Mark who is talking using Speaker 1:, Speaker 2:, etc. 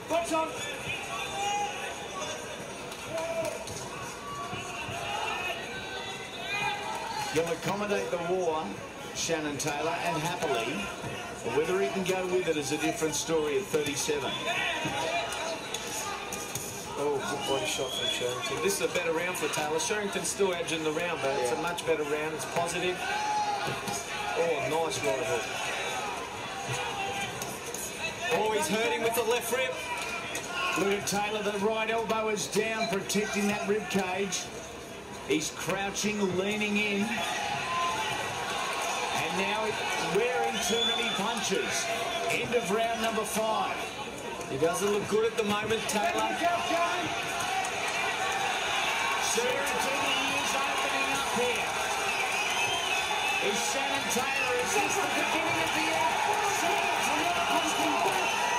Speaker 1: Box on.
Speaker 2: He'll accommodate the war, Shannon Taylor, and happily. Whether he can go with it is a different story at 37.
Speaker 1: Oh, good body shot from Sherrington. This is a better round for Taylor. Sherrington's still edging the round, but it's a much better round. It's positive. Oh, nice right hook. Oh, he's hurting with the left rib.
Speaker 2: Look at Taylor, the right elbow is down, protecting that rib cage. He's crouching, leaning in. And now wearing too many punches. End of round number 5.
Speaker 1: He doesn't look good at the moment, Taylor.
Speaker 2: Sherrington, he is opening up here. Is Shannon Taylor, is this the beginning of the end? Sherrington,